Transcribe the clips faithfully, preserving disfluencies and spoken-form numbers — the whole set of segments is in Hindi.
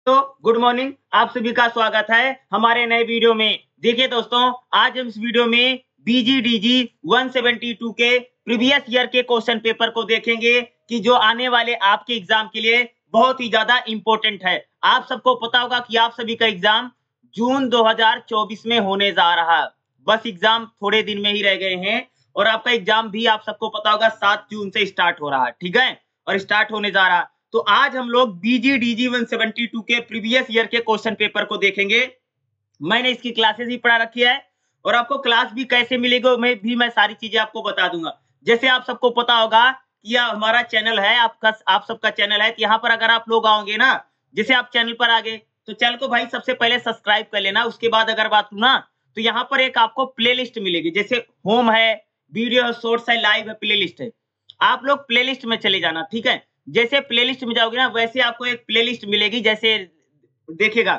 तो गुड मॉर्निंग, आप सभी का स्वागत है हमारे नए वीडियो में। देखिए दोस्तों, आज हम इस वीडियो में बीजीडीजी एक सौ बहत्तर के प्रीवियस ईयर के क्वेश्चन पेपर को देखेंगे कि जो आने वाले आपके एग्जाम के लिए बहुत ही ज्यादा इंपॉर्टेंट है। आप सबको पता होगा कि आप सभी का एग्जाम जून दो हज़ार चौबीस में होने जा रहा है। बस एग्जाम थोड़े दिन में ही रह गए हैं और आपका एग्जाम भी आप सबको पता होगा सात जून से स्टार्ट हो रहा है, ठीक है, और स्टार्ट होने जा रहा है। तो आज हम लोग बीजीडीजी एक सौ बहत्तर के प्रीवियस ईयर के क्वेश्चन पेपर को देखेंगे। मैंने इसकी क्लासेस भी पढ़ा रखी है और आपको क्लास भी कैसे मिलेगा मैं भी मैं सारी चीजें आपको बता दूंगा। जैसे आप सबको पता होगा कि यह हमारा चैनल है, आपका आप सबका चैनल है। यहाँ पर अगर आप लोग आओगे ना, जैसे आप चैनल पर आ गए तो चैनल को भाई सबसे पहले सब्सक्राइब कर लेना। उसके बाद अगर बात करूँ ना तो यहाँ पर एक आपको प्लेलिस्ट मिलेगी, जैसे होम है, वीडियो है, शॉर्ट्स है, लाइव है, प्लेलिस्ट है। आप लोग प्लेलिस्ट में चले जाना, ठीक है। जैसे प्लेलिस्ट में जाओगे ना वैसे आपको एक प्लेलिस्ट मिलेगी। जैसे देखिएगा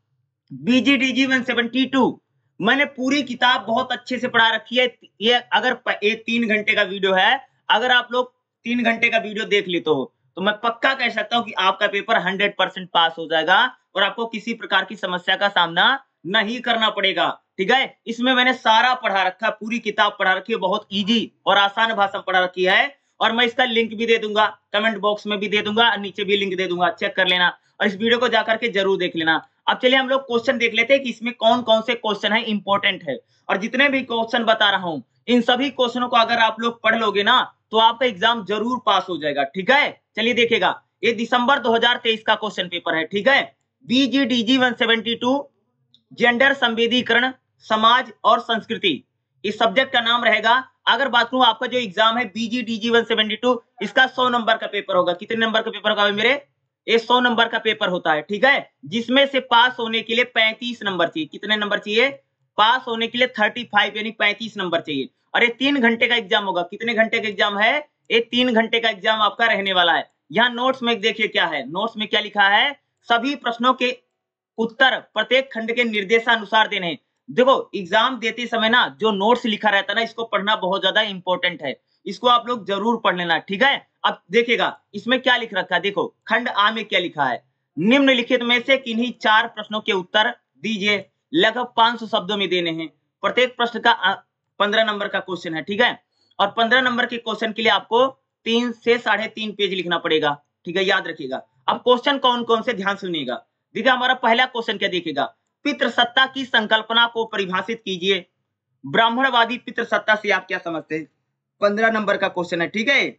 बीजीडीजी एक सौ बहत्तर मैंने पूरी किताब बहुत अच्छे से पढ़ा रखी है। ये अगर ये तीन घंटे का वीडियो है, अगर आप लोग तीन घंटे का वीडियो देख लेते हो तो मैं पक्का कह सकता हूं कि आपका पेपर सौ परसेंट पास हो जाएगा और आपको किसी प्रकार की समस्या का सामना नहीं करना पड़ेगा, ठीक है। इसमें मैंने सारा पढ़ा रखा, पूरी किताब पढ़ा रखी है, बहुत इजी और आसान भाषा में पढ़ा रखी है। और मैं इसका लिंक भी दे दूंगा, कमेंट बॉक्स में भी दे दूंगा, नीचे भी लिंक दे दूंगा, चेक कर लेना और इस वीडियो को जाकर के जरूर देख लेना। अब चलिए हम लोग क्वेश्चन देख लेते हैं कि इसमें कौन कौन से क्वेश्चन है इंपॉर्टेंट है। और जितने भी क्वेश्चन बता रहा हूं इन सभी क्वेश्चनों को अगर आप लोग पढ़ लोगे ना तो आपका एग्जाम जरूर पास हो जाएगा, ठीक है। चलिए देखिएगा, ये दिसंबर दो हज़ार तेईस का क्वेश्चन पेपर है, ठीक है। बीजीडीजी एक सौ बहत्तर जेंडर संवेदीकरण, समाज और संस्कृति, इस सब्जेक्ट का नाम रहेगा। अगर बात करूं आपका जो एग्जाम है बीजीडीजी एक सौ बहत्तर, इसका सौ नंबर का पेपर होगा। कितने नंबर का पेपर होगा मेरे? ये सौ नंबर का पेपर होता है, ठीक है, जिसमें से पास होने के लिए पैंतीस नंबर चाहिए। कितने नंबर चाहिए? पास होने के लिए पैंतीस यानी पैंतीस नंबर चाहिए। और ये तीन घंटे का एग्जाम होगा। कितने घंटे का एग्जाम है? ये तीन घंटे का एग्जाम आपका रहने वाला है। यहाँ नोट्स में देखिए क्या है, नोट्स में क्या लिखा है, सभी प्रश्नों के उत्तर प्रत्येक खंड के निर्देशानुसार देने हैं। देखो एग्जाम देते समय ना जो नोट्स लिखा रहता है ना, इसको पढ़ना बहुत ज्यादा इंपॉर्टेंट है। इसको आप लोग जरूर पढ़ लेना, ठीक है। अब देखिएगा इसमें क्या लिख रखा है, देखो खंड आ में क्या लिखा है, निम्नलिखित में से किन्हीं चार प्रश्नों के उत्तर दीजिए, लगभग पांच सौ शब्दों में देने हैं। प्रत्येक प्रश्न का पंद्रह नंबर का क्वेश्चन है, ठीक है। और पंद्रह नंबर के क्वेश्चन के लिए आपको तीन से साढ़े तीन पेज लिखना पड़ेगा, ठीक है, याद रखिएगा। अब क्वेश्चन कौन कौन से ध्यान सुनिएगा। देखिए हमारा पहला क्वेश्चन क्या देखिएगा, पितृसत्ता की संकल्पना को परिभाषित कीजिए। ब्राह्मणवादी पितृसत्ता से आप क्या समझते हैं? पंद्रह नंबर का क्वेश्चन है, ठीक है,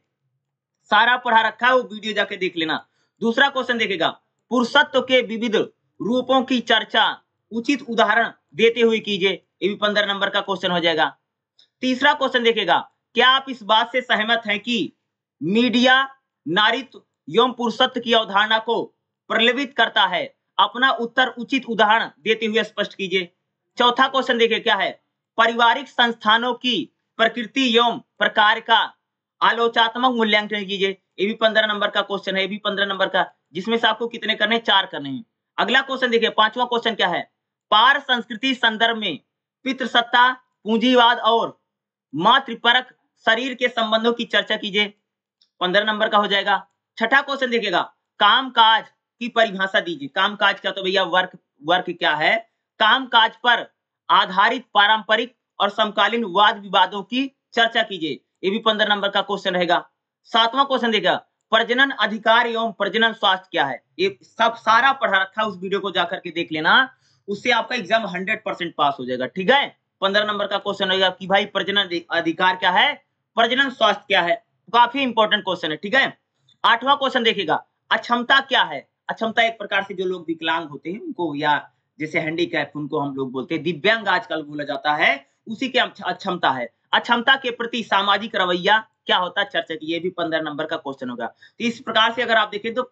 सारा पढ़ा रखा है, वो वीडियो जाके देख लेना। दूसरा क्वेश्चन देखेगा, पुरुषत्व के विविध रूपों की चर्चा उचित उदाहरण देते हुए कीजिए। ये भी पंद्रह नंबर का क्वेश्चन हो जाएगा। तीसरा क्वेश्चन देखेगा, क्या आप इस बात से सहमत हैं कि मीडिया नारीत्व एवं पुरुषत्व की अवधारणा को प्रलंबित करता है? अपना उत्तर उचित उदाहरण देते हुए स्पष्ट कीजिए। चौथा क्वेश्चन देखिए क्या है, पारिवारिक संस्थानों की प्रकृति एवं प्रकार का आलोचनात्मक मूल्यांकन कीजिए। ये भी पंद्रह नंबर का क्वेश्चन है, ये भी पंद्रह नंबर का, जिसमें से आपको कितने करने? चार करने हैं। अगला क्वेश्चन देखिए, पांचवा क्वेश्चन क्या है, पार संस्कृति संदर्भ में पितृसत्ता, पूंजीवाद और मातृपरक शरीर के संबंधों की चर्चा कीजिए। पंद्रह नंबर का हो जाएगा। छठा क्वेश्चन देखिएगा, कामकाज की परिभाषा दीजिए। कामकाज का तो भैया वर्क वर्क क्या है, कामकाज पर आधारित पारंपरिक और समकालीन वाद विवादों की चर्चा कीजिए। ये भी पंद्रह नंबर का क्वेश्चन रहेगा। सातवां क्वेश्चन देखिएगा, प्रजनन अधिकार एवं प्रजनन स्वास्थ्य क्या है? ये सब सारा पढ़ा रखा है, उस वीडियो को जाकर के देख लेना, उससे आपका एग्जाम हंड्रेड परसेंट पास हो जाएगा, ठीक है। पंद्रह नंबर का क्वेश्चन रहेगा कि भाई प्रजनन अधिकार क्या है, प्रजनन स्वास्थ्य क्या है, काफी इंपॉर्टेंट क्वेश्चन है, ठीक है। आठवां क्वेश्चन देखिएगा, अक्षमता क्या है? अक्षमता एक प्रकार से जो लोग विकलांग होते हैं उनको, या जैसे हैंडीकैप उनको हम लोग बोलते हैं, दिव्यांग आजकल बोला जाता है, उसी के अक्षमता है। अक्षमता के प्रति सामाजिक रवैया क्या होता है, चर्चा की। ये भी पंद्रह नंबर का क्वेश्चन होगा। तो इस प्रकार से अगर आप देखें तो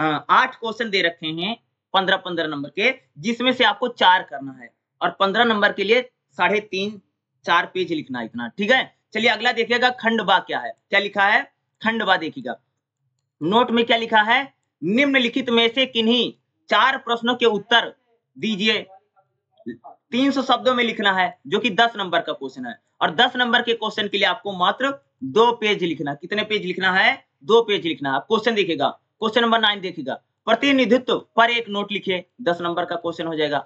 आठ क्वेश्चन दे रखे हैं पंद्रह पंद्रह नंबर के, जिसमें से आपको चार करना है और पंद्रह नंबर के लिए साढ़े तीन चार पेज लिखना है, इतना, ठीक है। चलिए अगला देखिएगा, खंडवा क्या है, क्या लिखा है, खंडवा देखिएगा। नोट में क्या लिखा है, निम्नलिखित में से किन्हीं चार प्रश्नों के उत्तर दीजिए। तीन सौ शब्दों में लिखना है, जो कि दस नंबर का क्वेश्चन है। और दस नंबर के क्वेश्चन के लिए आपको मात्र दो पेज लिखना। कितने पेज लिखना है? दो पेज लिखना है। क्वेश्चन देखिएगा, क्वेश्चन नंबर नाइन देखिएगा, प्रतिनिधित्व पर एक नोट लिखिए, दस नंबर का क्वेश्चन हो जाएगा।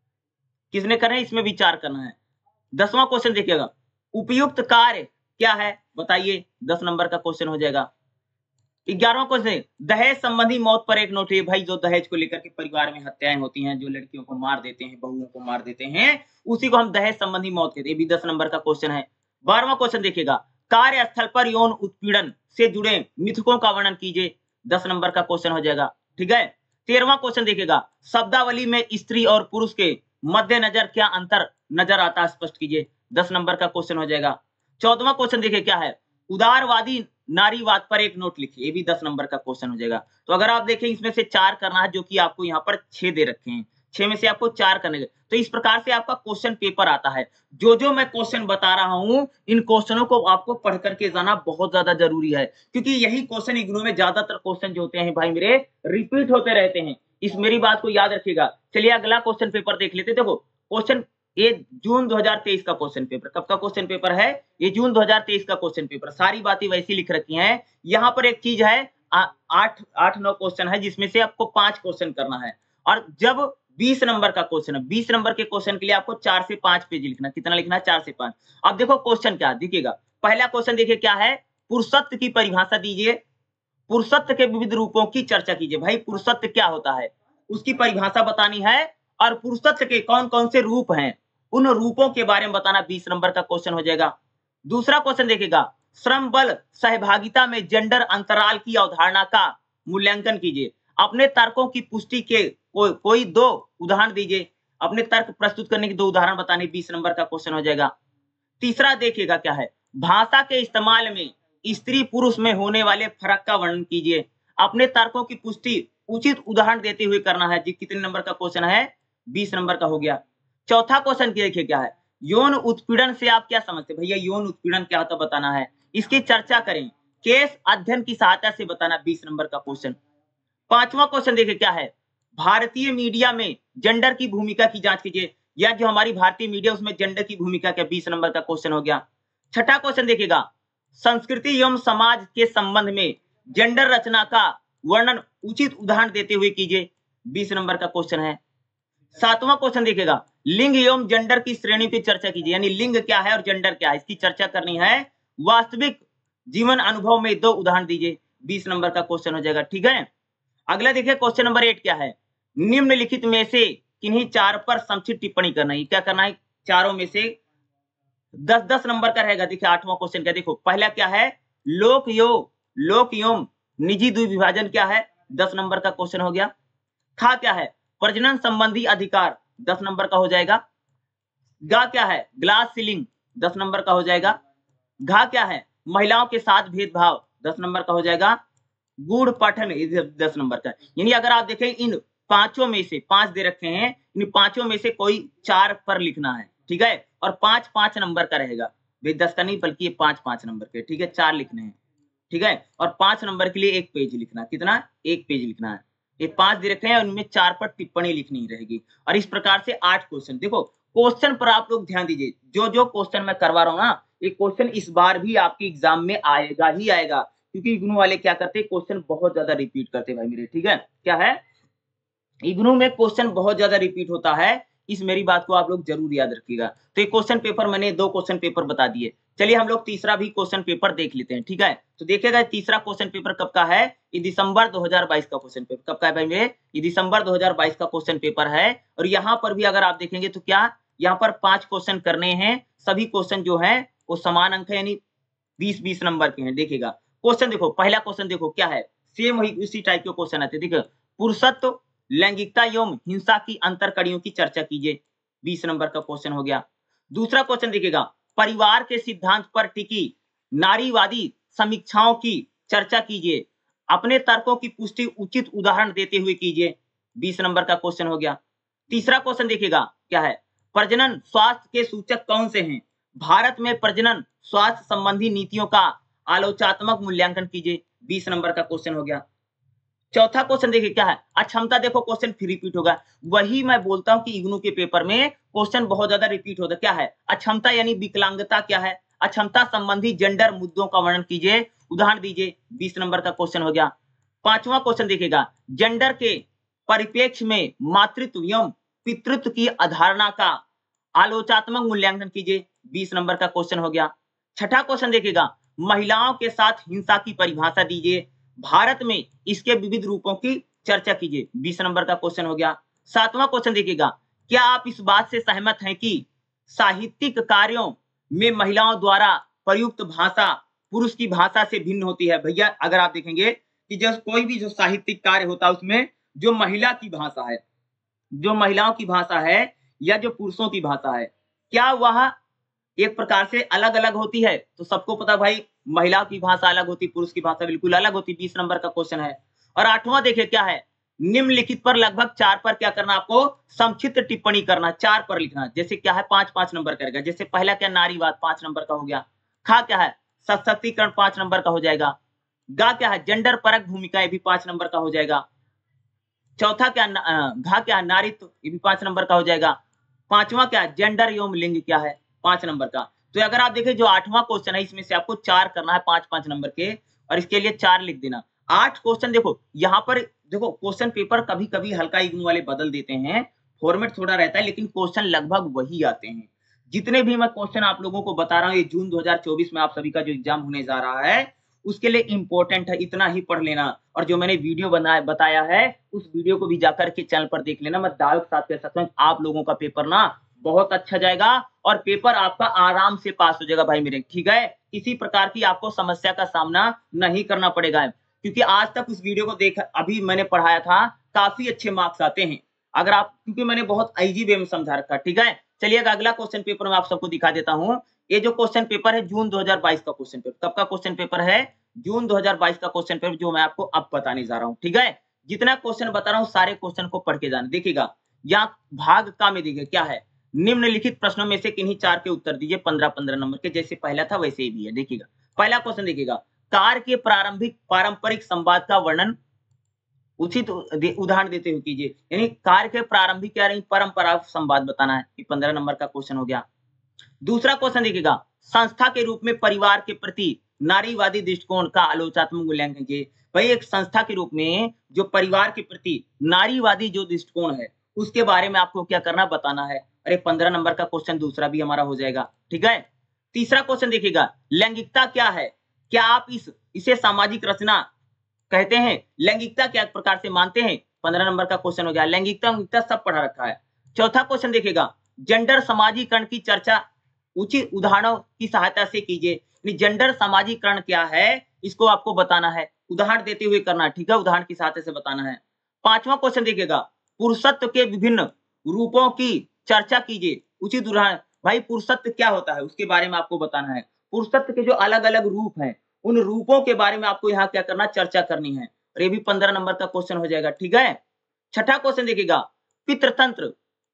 किसने करना है, इसमें विचार करना है। दसवां क्वेश्चन देखिएगा, उपयुक्त कार्य क्या है बताइए, दस नंबर का क्वेश्चन हो जाएगा। ग्यारहवां क्वेश्चन, दहेज संबंधी मौत पर एक नोट है। भाई जो दहेज को लेकर के परिवार में हत्याएं होती हैं, जो लड़कियों को मार देते हैं, बहुओं को मार देते हैं, उसी को हम दहेज संबंधी मौत कहते हैं। ये भी दस नंबर का क्वेश्चन है। बारहवां क्वेश्चन देखिएगा, कार्यस्थल पर यौन उत्पीड़न से जुड़े मिथकों का वर्णन कीजिए, दस नंबर का क्वेश्चन हो जाएगा। ठीक है। तेरहवां क्वेश्चन देखिएगा, शब्दावली में स्त्री और पुरुष के मद्देनजर क्या अंतर नजर आता है, स्पष्ट कीजिए, दस नंबर का क्वेश्चन हो जाएगा। चौदहवां क्वेश्चन देखिए क्या है, उदारवादी नारीवाद पर एक नोट लिखिए, ये भी दस नंबर का क्वेश्चन हो जाएगा। तो अगर आप देखें इसमें से चार करना है, जो कि आपको यहाँ पर छह दे रखे हैं, छह में से आपको चार करने के, तो इस प्रकार से आपका क्वेश्चन पेपर आता है। जो जो मैं क्वेश्चन बता रहा हूं, इन क्वेश्चनों को आपको पढ़ करके जाना बहुत ज्यादा जरूरी है, क्योंकि यही क्वेश्चन इग्नू में ज्यादातर क्वेश्चन जो होते हैं भाई मेरे रिपीट होते रहते हैं। इस मेरी बात को याद रखिएगा। चलिए अगला क्वेश्चन पेपर देख लेते। देखो क्वेश्चन ये जून दो हज़ार तेईस का क्वेश्चन पेपर, कब का क्वेश्चन पेपर है, ये जून दो हज़ार तेईस का क्वेश्चन पेपर। सारी बातें वैसी लिख रखी हैं। यहाँ पर एक चीज है, आठ आठ नौ क्वेश्चन है, जिसमें से आपको पांच क्वेश्चन करना है। और जब बीस नंबर का क्वेश्चन है, बीस नंबर के क्वेश्चन के लिए आपको चार से पांच पेज लिखना। कितना लिखना है, चार से पांच। अब देखो क्वेश्चन क्या देखिएगा, पहला क्वेश्चन देखिए क्या है, पुरुषत्व की परिभाषा दीजिए, पुरुषत्व के विविध रूपों की चर्चा कीजिए। भाई पुरुषत्व क्या होता है, उसकी परिभाषा बतानी है, और पुरुषत्व के कौन कौन से रूप हैं, उन रूपों के बारे में बताना, बीस नंबर का क्वेश्चन हो जाएगा। दूसरा क्वेश्चन देखिएगा, श्रम बल सहभागिता में जेंडर अंतराल की अवधारणा का मूल्यांकन कीजिए। अपने तर्कों की पुष्टि के को, कोई दो उदाहरण दीजिए। अपने तर्क प्रस्तुत करने के दो उदाहरण बताने, बीस नंबर का क्वेश्चन हो जाएगा। तीसरा देखिएगा क्या है, भाषा के इस्तेमाल में स्त्री पुरुष में होने वाले फर्क का वर्णन कीजिए। अपने तर्कों की पुष्टि उचित उदाहरण देते हुए करना है। जी कितने नंबर का क्वेश्चन है, बीस नंबर का हो गया। चौथा क्वेश्चन देखिए क्या है, यौन उत्पीड़न से आप क्या समझते हैं। भैया यौन उत्पीड़न क्या होता बताना है, इसकी चर्चा करें, केस अध्ययन की सहायता से बताना, बीस नंबर का क्वेश्चन। पांचवा क्वेश्चन देखिए क्या है, भारतीय मीडिया में जेंडर की भूमिका की जांच कीजिए, या जो हमारी भारतीय मीडिया उसमें जेंडर की भूमिका क्या, बीस नंबर का क्वेश्चन हो गया। छठा क्वेश्चन देखिएगा, संस्कृति एवं समाज के संबंध में जेंडर रचना का वर्णन उचित उदाहरण देते हुए कीजिए, बीस नंबर का क्वेश्चन है। सातवां क्वेश्चन देखिएगा, लिंग एवं जेंडर की श्रेणी की चर्चा कीजिए, यानी लिंग क्या है और जेंडर क्या है, इसकी चर्चा करनी है। वास्तविक जीवन अनुभव में दो उदाहरण दीजिए, बीस नंबर का क्वेश्चन हो जाएगा। ठीक है। अगला देखिए क्वेश्चन नंबर एट क्या है, निम्नलिखित में से किन्हीं चार पर संक्षिप्त टिप्पणी करना है। क्या करना है, चारों में से दस दस नंबर का रहेगा। देखिए आठवां क्वेश्चन क्या, देखो पहला क्या है, लोक यो लोक एवं निजी द्विविभाजन क्या है, दस नंबर का क्वेश्चन हो गया। खा क्या है, प्रजनन संबंधी अधिकार, दस नंबर का हो जाएगा। गा क्या है, ग्लास सीलिंग, दस नंबर का हो जाएगा। घा क्या है, महिलाओं के साथ भेदभाव, दस नंबर का हो जाएगा। गूढ़ पठन, दस नंबर का। यानी अगर आप देखें इन पांचों में से, पांच दे रखे हैं, इन पांचों में से कोई चार पर लिखना है। ठीक है। और पांच पांच नंबर का रहेगा, भाई दस का नहीं बल्कि ये पांच पांच नंबर के। ठीक है, चार लिखने हैं। ठीक है। और पांच नंबर के लिए एक पेज लिखना, कितना, एक पेज लिखना है। ये पांच दे रखे हैं, उनमें चार पर टिप्पणी लिखनी रहेगी। और इस प्रकार से आठ क्वेश्चन। देखो क्वेश्चन पर आप लोग ध्यान दीजिए, जो जो क्वेश्चन मैं करवा रहा हूं ना, ये क्वेश्चन इस बार भी आपके एग्जाम में आएगा ही आएगा, क्योंकि इग्नू वाले क्या करते हैं, क्वेश्चन बहुत ज्यादा रिपीट करते हैं भाई मेरे। ठीक है, क्या है, इग्नू में क्वेश्चन बहुत ज्यादा रिपीट होता है, इस मेरी बात को आप लोग जरूर याद रखिएगा। तो ये क्वेश्चन पेपर मैंने दो क्वेश्चन पेपर बता दिए। चलिए हम लोग तीसरा भी क्वेश्चन पेपर देख लेते हैं। ठीक है, तो देखिएगा तीसरा क्वेश्चन पेपर कब का है, ये दिसंबर दो हज़ार बाईस का क्वेश्चन पेपर। कब का है भाई मेरे, ये दिसंबर दो हज़ार बाईस का क्वेश्चन पेपर है। और यहाँ पर भी अगर आप देखेंगे तो क्या, यहाँ पर पांच क्वेश्चन करने हैं। सभी क्वेश्चन जो है वो समान अंक है, यानी बीस बीस नंबर के हैं। देखिएगा क्वेश्चन, देखो पहला क्वेश्चन देखो क्या है, सेम वही उसी टाइप के क्वेश्चन आते हैं। देखिए, पुरुषत्व, लैंगिकता एवं हिंसा की अंतर कड़ियों की चर्चा कीजिए, बीस नंबर का क्वेश्चन हो गया। दूसरा क्वेश्चन देखिएगा, परिवार के सिद्धांत पर टिकी नारीवादी समीक्षाओं की चर्चा कीजिए, अपने तर्कों की पुष्टि उचित उदाहरण देते हुए कीजिए, बीस नंबर का क्वेश्चन हो गया। तीसरा क्वेश्चन देखिएगा क्या है, प्रजनन स्वास्थ्य के सूचक कौन से हैं, भारत में प्रजनन स्वास्थ्य संबंधी नीतियों का आलोचनात्मक मूल्यांकन कीजिए, बीस नंबर का क्वेश्चन हो गया। चौथा क्वेश्चन देखिए क्या है, अक्षमता। देखो क्वेश्चन फिर रिपीट होगा, वही मैं बोलता हूं कि इग्नू के पेपर में क्वेश्चन बहुत ज्यादा रिपीट होता है। क्या है, अक्षमता यानी विकलांगता क्या है, अक्षमता संबंधी जेंडर मुद्दों का वर्णन कीजिए, उदाहरण दीजिए, बीस नंबर का क्वेश्चन हो गया। पांचवा क्वेश्चन देखिएगा, जेंडर के परिप्रेक्ष्य में मातृत्व एवं पितृत्व की अवधारणा का आलोचनात्मक मूल्यांकन कीजिए। बीस नंबर का क्वेश्चन हो गया। छठा क्वेश्चन देखिएगा, महिलाओं के साथ हिंसा की परिभाषा दीजिए, भारत में इसके विविध रूपों की चर्चा कीजिए। बीस नंबर का क्वेश्चन हो गया। सातवां क्वेश्चन देखिएगा, क्या आप इस बात से सहमत हैं कि साहित्यिक कार्यों में महिलाओं द्वारा प्रयुक्त भाषा पुरुष की भाषा से भिन्न होती है? भैया अगर आप देखेंगे कि जो कोई भी जो साहित्यिक कार्य होता है उसमें जो महिला की भाषा है, जो महिलाओं की भाषा है या जो पुरुषों की भाषा है, क्या वह एक प्रकार से अलग अलग होती है? तो सबको पता भाई महिला की भाषा अलग होती, पुरुष की भाषा बिल्कुल अलग होती। बीस नंबर का क्वेश्चन है। और आठवां देखिए क्या है, निम्नलिखित पर लगभग चार पर क्या करना, आपको संक्षिप्त टिप्पणी करना, चार पर लिखना। जैसे क्या है, पांच पांच नंबर करेगा। जैसे पहला क्या, नारीवाद, पांच नंबर का हो गया। खा क्या है, सशक्तिकरण, पांच नंबर का हो जाएगा। गा क्या है, जेंडर परक भूमिकाएं, भी पांच नंबर का हो जाएगा। चौथा क्या, घा क्या है, नारीत्व, ये भी पांच नंबर का हो जाएगा। पांचवा क्या, जेंडर एवं लिंग क्या है, पांच नंबर का। तो अगर आप देखें जो आठवां क्वेश्चन है इसमें से आपको चार करना है, पांच पांच नंबर के, और इसके लिए चार लिख देना। आठ क्वेश्चन देखो यहाँ पर, देखो क्वेश्चन पेपर कभी कभी हल्का इग्नू वाले बदल देते हैं, फॉर्मेट थोड़ा रहता है, लेकिन क्वेश्चन लगभग वही आते हैं। जितने भी मैं क्वेश्चन आप लोगों को बता रहा हूँ, ये जून दो हजार चौबीस में आप सभी का जो एग्जाम होने जा रहा है उसके लिए इंपॉर्टेंट है, इतना ही पढ़ लेना। और जो मैंने वीडियो बनाया बताया है उस वीडियो को भी जाकर के चैनल पर देख लेना। मैं दावे के साथ कह सकता हूँ आप लोगों का पेपर ना बहुत अच्छा जाएगा और पेपर आपका आराम से पास हो जाएगा भाई मेरे, ठीक है। किसी प्रकार की आपको समस्या का सामना नहीं करना पड़ेगा, क्योंकि आज तक उस वीडियो को देख अभी मैंने पढ़ाया था, काफी अच्छे मार्क्स आते हैं अगर आप, क्योंकि मैंने बहुत इजी वे में समझा रखा, ठीक है। चलिए अगला क्वेश्चन पेपर मैं आप सबको दिखा देता हूं। ये जो क्वेश्चन पेपर है जून दो हजार बाईस का क्वेश्चन पेपर, कब का क्वेश्चन पेपर है, जून दो हजार बाईस का क्वेश्चन पेपर, जो मैं आपको अब बताने जा रहा हूं, ठीक है। जितना क्वेश्चन बता रहा हूं सारे क्वेश्चन को पढ़ के जाना। देखिएगा यहाँ भाग का में देखिए क्या है, निम्नलिखित प्रश्नों में से किन्हीं चार के उत्तर दीजिए, पंद्रह पंद्रह नंबर के, जैसे पहला था वैसे ही भी है। देखिएगा पहला क्वेश्चन देखिएगा, कार के प्रारंभिक पारंपरिक संवाद का वर्णन उचित उदाहरण देते हुए कीजिए। यानी कार के प्रारंभिक क्या रही परंपरा संवाद बताना है, ये पंद्रह नंबर का क्वेश्चन हो गया। दूसरा क्वेश्चन देखिएगा, संस्था के रूप में परिवार के प्रति नारीवादी दृष्टिकोण का आलोचनात्मक मूल्यांकन कीजिए। भाई एक संस्था के रूप में जो परिवार के प्रति नारीवादी जो दृष्टिकोण है उसके बारे में आपको क्या करना, बताना है। अरे पंद्रह नंबर का क्वेश्चन दूसरा भी हमारा हो जाएगा, ठीक है। तीसरा क्वेश्चन देखिएगा, लैंगिकता क्या है, क्या आप इस इसे सामाजिक रचना कहते हैं, लैंगिकता क्या प्रकार से मानते हैं, पंद्रह नंबर का क्वेश्चन हो गया। लैंगिकता लैंगिकता सब पढ़ा रखा है। चौथा क्वेश्चन देखिएगा, जेंडर समाजीकरण की चर्चा उचित उदाहरणों की सहायता से कीजिए। जेंडर समाजीकरण क्या है इसको आपको बताना है, उदाहरण देते हुए करना, ठीक है, उदाहरण की सहायता से बताना है। पांचवा क्वेश्चन देखिएगा, पुरुषत्व के विभिन्न रूपों की चर्चा कीजिए, उचित उदाहरण। भाई पुरुषत्व क्या होता है उसके बारे में आपको बताना है, पुरुषत्व के जो अलग अलग रूप हैं उन रूपों के बारे में आपको यहाँ क्या करना, चर्चा करनी है। और ये भी पंद्रह नंबर का क्वेश्चन हो जाएगा, ठीक है। छठा क्वेश्चन देखिएगा, पितृतंत्र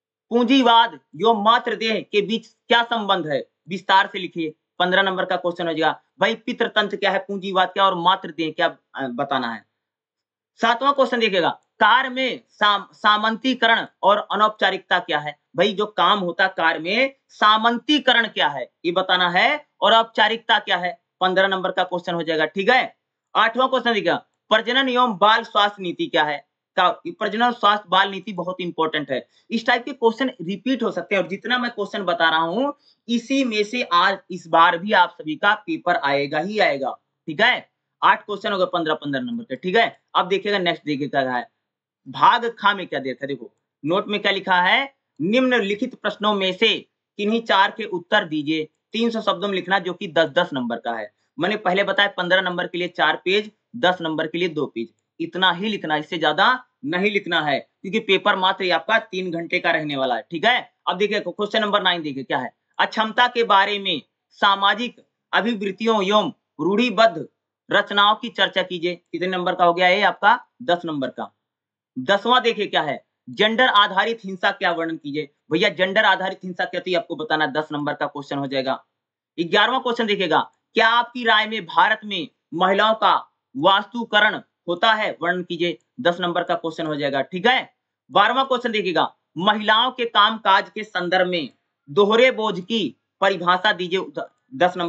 पूंजीवाद एवं मातृदेह के बीच क्या संबंध है, विस्तार से लिखिए, पंद्रह नंबर का क्वेश्चन हो जाएगा। भाई पितृतंत्र क्या है, पूंजीवाद क्या और मातृदेह क्या बताना है। सातवां क्वेश्चन देखिएगा, कार में साम, सामंतीकरण और अनौपचारिकता क्या है। भाई जो काम होता है कार में, सामंतीकरण क्या है ये बताना है, और औपचारिकता क्या है, पंद्रह नंबर का क्वेश्चन हो जाएगा, ठीक है। आठवां क्वेश्चन देखिएगा, प्रजनन एवं बाल स्वास्थ्य नीति क्या है, प्रजनन स्वास्थ्य बाल नीति बहुत इंपॉर्टेंट है। इस टाइप के क्वेश्चन रिपीट हो सकते हैं, और जितना मैं क्वेश्चन बता रहा हूं इसी में से आज इस बार भी आप सभी का पेपर आएगा ही आएगा, ठीक है। आठ क्वेश्चन हो गए पंद्रह पंद्रह नंबर के, ठीक है। अब देखिएगा नेक्स्ट देखिएगा है भाग खा में क्या देखा, देखो नोट में क्या लिखा है, निम्नलिखित प्रश्नों में से किन्हीं चार के उत्तर दीजिए। तीन सौ शब्दों में लिखना जो कि दस दस नंबर का है। मैंने पहले बताया पंद्रह नंबर के लिए चार पेज, दस नंबर के लिए दो पेज, इतना ही लिखना, इससे ज्यादा नहीं लिखना है, क्योंकि पेपर मात्र आपका तीन घंटे का रहने वाला है, ठीक है। अब देखिए क्वेश्चन नंबर नाइन देखिए क्या है, अक्षमता के बारे में सामाजिक अभिवृत्तियों एवं रूढ़िबद्ध रचनाओं की चर्चा कीजिए। कितने नंबर का हो गया है आपका, दस नंबर का। दसवां देखिए क्या है, जेंडर आधारित हिंसा क्या वर्णन कीजिए। भैया जेंडर आधारित हिंसा क्या थी आपको बताना, दस नंबर का क्वेश्चन हो जाएगा। ग्यारहवां क्वेश्चन देखिएगा, क्या आपकी राय में भारत में महिलाओं का वास्तुकरण होता है, वर्णन कीजिए, दस नंबर का क्वेश्चन हो जाएगा, ठीक है। बारहवां क्वेश्चन देखिएगा, महिलाओं के कामकाज के संदर्भ में दोहरे बोझ की परिभाषा दीजिए, दस नंबर का।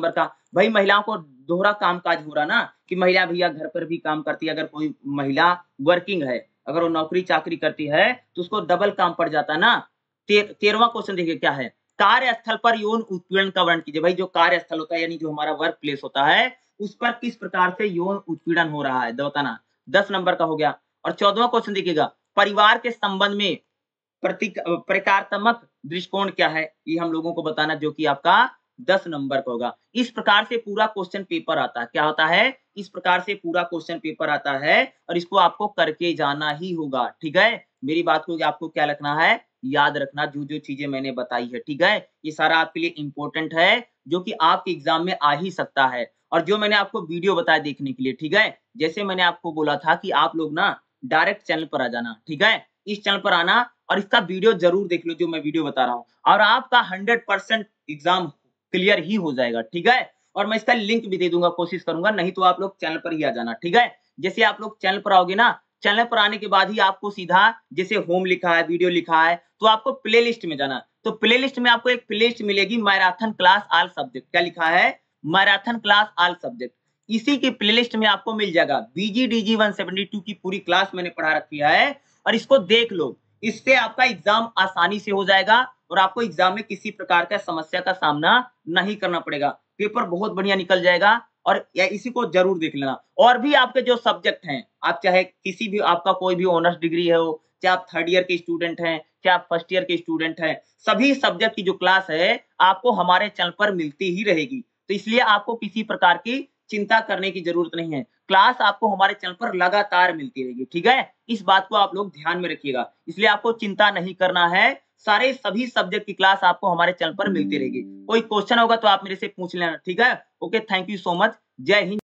भाई महिलाओं को दोहरा कामकाज हो रहा ना कि महिला भैया घर पर भी काम करती है, अगर कोई महिला वर्किंग है, अगर वो नौकरी चाकरी करती है तो उसको डबल काम पड़ जाता है ना। ते, तेरहवां क्वेश्चन देखिए क्या है, कार्यस्थल पर यौन उत्पीड़न का वर्णन कीजिए। भाई जो कार्यस्थल होता है यानी जो हमारा वर्क प्लेस होता है उस पर किस प्रकार से यौन उत्पीड़न हो रहा है बताना। दस नंबर का हो गया। और चौदहवां क्वेश्चन देखिएगा, परिवार के संबंध में प्रतीक प्रकारात्मक दृष्टिकोण क्या है, ये हम लोगों को बताना, जो कि आपका दस नंबर का होगा। इस प्रकार से पूरा क्वेश्चन पेपर आता है। क्या होता है, इस प्रकार से पूरा क्वेश्चन पेपर आता है और इसको आपको करके जाना ही होगा। ठीक है, मेरी बात को आपको क्या रखना है, याद रखना जो जो चीजें मैंने बताई है। ठीक है, ये सारा आपके लिए इंपॉर्टेंट है जो कि आपके एग्जाम में आ ही सकता है। और जो मैंने आपको वीडियो बताया देखने के लिए, ठीक है, जैसे मैंने आपको बोला था कि आप लोग ना डायरेक्ट चैनल पर आ जाना। ठीक है, इस चैनल पर आना और इसका वीडियो जरूर देख लो जो मैं वीडियो बता रहा हूं, और आपका हंड्रेड परसेंट एग्जाम क्लियर ही हो जाएगा। ठीक है, और मैं इसका लिंक भी दे दूंगा, कोशिश करूंगा, नहीं तो आप लोग चैनल पर ही आ जाना। ठीक है, जैसे आप लोग चैनल पर आओगे ना, चैनल पर आने के बाद ही आपको सीधा जैसे होम लिखा है, वीडियो लिखा है, तो आपको प्ले लिस्ट में जाना। तो प्ले लिस्ट में आपको एक प्ले लिस्ट मिलेगी, मैराथन क्लास ऑल सब्जेक्ट। क्या लिखा है, मैराथन क्लास ऑल सब्जेक्ट। इसी की प्ले लिस्ट में आपको मिल जाएगा बीजीडीजी वन सेवेंटी टू की पूरी क्लास मैंने पढ़ा रखी है, और इसको देख लो। इससे आपका एग्जाम आसानी से हो जाएगा और आपको एग्जाम में किसी प्रकार का समस्या का सामना नहीं करना पड़ेगा। पेपर बहुत बढ़िया निकल जाएगा, और इसी को जरूर देख लेना। और भी आपके जो सब्जेक्ट हैं, आप चाहे किसी भी, आपका कोई भी ऑनर्स डिग्री है हो, चाहे आप थर्ड ईयर के स्टूडेंट हैं, चाहे आप फर्स्ट ईयर के स्टूडेंट हैं, सभी सब्जेक्ट की जो क्लास है आपको हमारे चैनल पर मिलती ही रहेगी। तो इसलिए आपको किसी प्रकार की चिंता करने की जरूरत नहीं है, क्लास आपको हमारे चैनल पर लगातार मिलती रहेगी। ठीक है, इस बात को आप लोग ध्यान में रखिएगा, इसलिए आपको चिंता नहीं करना है, सारे सभी सब्जेक्ट की क्लास आपको हमारे चैनल पर मिलती रहेगी। कोई क्वेश्चन होगा तो आप मेरे से पूछ लेना। ठीक है, okay, thank you so much, जय हिंद।